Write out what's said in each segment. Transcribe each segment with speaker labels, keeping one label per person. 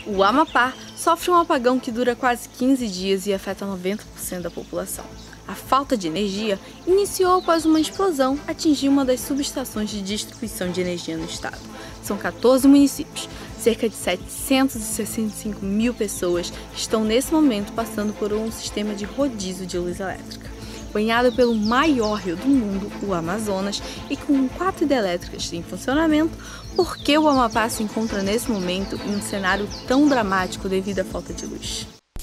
Speaker 1: O Amapá sofre um apagão que dura quase 15 dias e afeta 90% da população. A falta de energia iniciou após uma explosão atingir uma das subestações de distribuição de energia no estado. São 14 municípios, cerca de 765 mil pessoas estão nesse momento passando por um sistema de rodízio de luz elétrica. Banhado pelo maior rio do mundo, o Amazonas, e com 4 hidrelétricas em funcionamento, por que o Amapá se encontra nesse momento em um cenário tão dramático devido à falta de luz?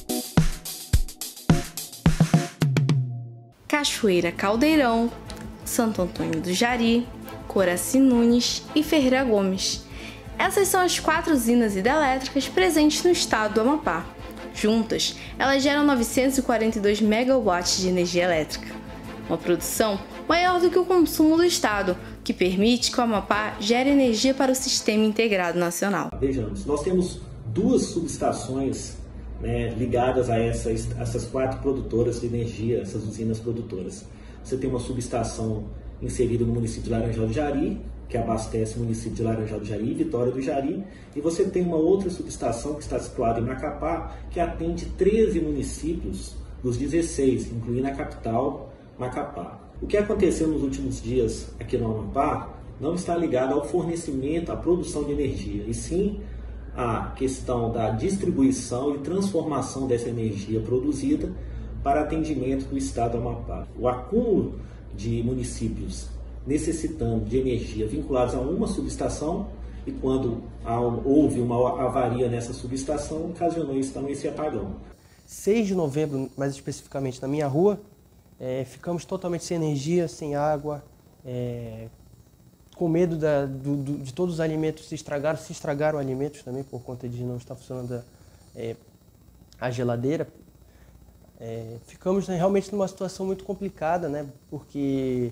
Speaker 1: Cachoeira Caldeirão, Santo Antônio do Jari, Coraci Nunes e Ferreira Gomes. Essas são as 4 usinas hidrelétricas presentes no estado do Amapá. Juntas, elas geram 942 megawatts de energia elétrica, uma produção maior do que o consumo do estado, que permite que o Amapá gere energia para o Sistema Integrado Nacional.
Speaker 2: Vejamos, nós temos 2 subestações ligadas a essas 4 produtoras de energia, essas usinas produtoras. Você tem uma subestação inserida no município de Laranjal do Jari, que abastece o município de Laranjal do Jari e Vitória do Jari, e você tem uma outra subestação que está situada em Macapá, que atende 13 municípios dos 16, incluindo a capital, Macapá. O que aconteceu nos últimos dias aqui no Amapá não está ligado ao fornecimento, à produção de energia, e sim à questão da distribuição e transformação dessa energia produzida para atendimento do estado do Amapá. O acúmulo de municípios necessitando de energia vinculados a uma subestação, e quando houve uma avaria nessa subestação, ocasionou então esse apagão.
Speaker 3: 6 de novembro, mais especificamente na minha rua, ficamos totalmente sem energia, sem água, com medo de todos os alimentos se estragaram alimentos também por conta de não estar funcionando a geladeira. Ficamos realmente numa situação muito complicada, né? Porque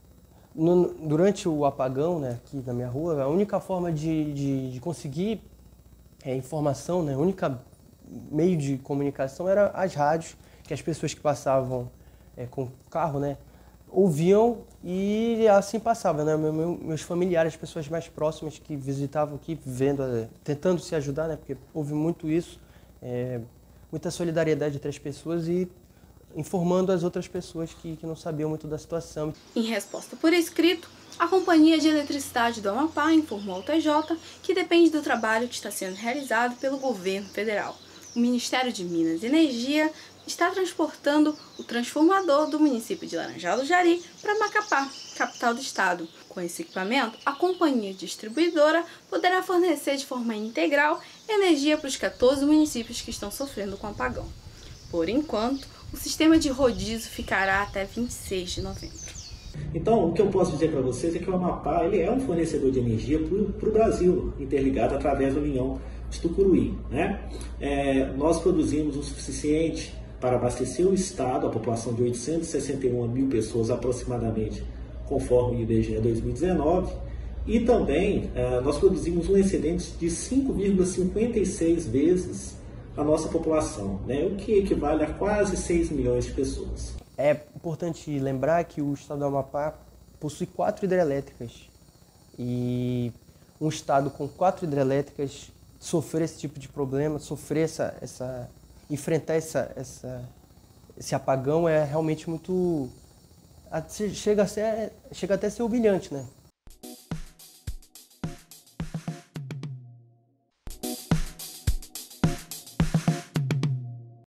Speaker 3: durante o apagão, aqui na minha rua, a única forma de conseguir informação, o único meio de comunicação era as rádios, que as pessoas que passavam com carro, ouviam e assim passava, meus familiares, as pessoas mais próximas que visitavam aqui, tentando se ajudar, porque houve muito isso, muita solidariedade entre as pessoas e informando as outras pessoas que não sabiam muito da situação.
Speaker 1: Em resposta por escrito, a Companhia de Eletricidade do Amapá informou ao TJ que depende do trabalho que está sendo realizado pelo governo federal. O Ministério de Minas e Energia está transportando o transformador do município de Laranjal do Jari para Macapá, capital do estado. Com esse equipamento, a companhia distribuidora poderá fornecer de forma integral energia para os 14 municípios que estão sofrendo com apagão. Por enquanto, o sistema de rodízio ficará até 26 de novembro.
Speaker 2: Então, o que eu posso dizer para vocês é que o Amapá ele é um fornecedor de energia para o Brasil, interligado através da União de Tucuruí. Nós produzimos o suficiente para abastecer o estado, a população de 861 mil pessoas aproximadamente, conforme o IBGE 2019, e também nós produzimos um excedente de 5,56 vezes a nossa população, o que equivale a quase 6 milhões de pessoas.
Speaker 3: É importante lembrar que o estado do Amapá possui 4 hidrelétricas, e um estado com 4 hidrelétricas sofrer esse tipo de problema, enfrentar esse apagão é realmente muito... chega até a ser humilhante,